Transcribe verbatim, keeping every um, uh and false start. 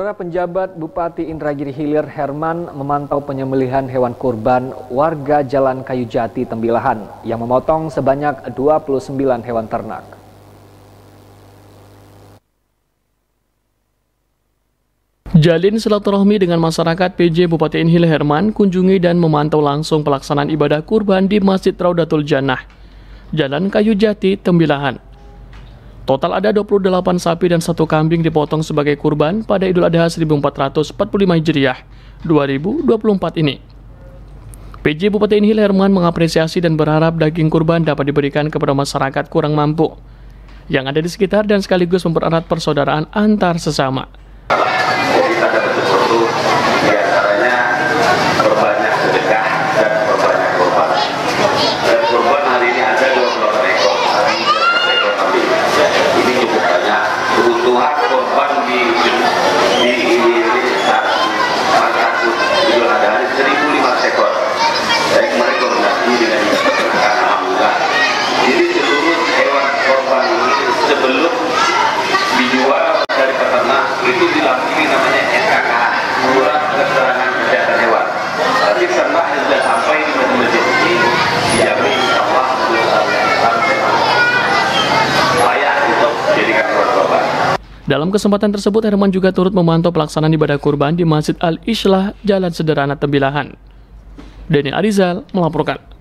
Saudara penjabat Bupati Indragiri Hilir Herman memantau penyembelihan hewan kurban warga Jalan Kayu Jati Tembilahan yang memotong sebanyak dua puluh sembilan hewan ternak. Jalin silaturahmi dengan masyarakat, P J Bupati Hilir Herman kunjungi dan memantau langsung pelaksanaan ibadah kurban di Masjid Raudatul Jannah, Jalan Kayu Jati Tembilahan. Total ada dua puluh delapan sapi dan satu kambing dipotong sebagai kurban pada Idul Adha seribu empat ratus empat puluh lima Hijriah dua ribu dua puluh empat ini. P J Bupati Hilir Herman mengapresiasi dan berharap daging kurban dapat diberikan kepada masyarakat kurang mampu yang ada di sekitar dan sekaligus mempererat persaudaraan antar sesama. Jadi tanda bersyukur itu diantaranya berbanyak sedekah dan berbanyak kurban. Dan kurban hari ini ada dua puluh delapan ekor sapi dan satu ekor kambing. Ini cukup banyak. Kebutuhan kurban di di ini maka Idul Adha ini seribu lima ratus ekor. Saya kemarin koordinasi dengan peternakan alhamdulillah. Jadi seluruh hewan kurban ini sebelum dijual dari peternak itu dilakukan namanya S K K H, surat keterangan kesehatan hewan. Tapi ternak yang sudah sampai di masjid ini dijamin Allah layak untuk dijadikan korban. Dalam kesempatan tersebut, Herman juga turut memantau pelaksanaan ibadah kurban di Masjid Al-Islah, Jalan Sederhana Tembilahan. Deni Arizal melaporkan.